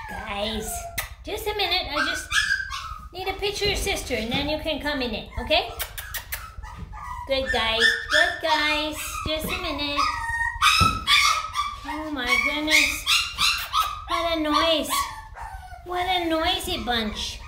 Guys, just a minute. I just need a picture of your sister and then you can come in it, okay? Good guys. Good guys. Just a minute. Oh my goodness. What a noise. What a noisy bunch.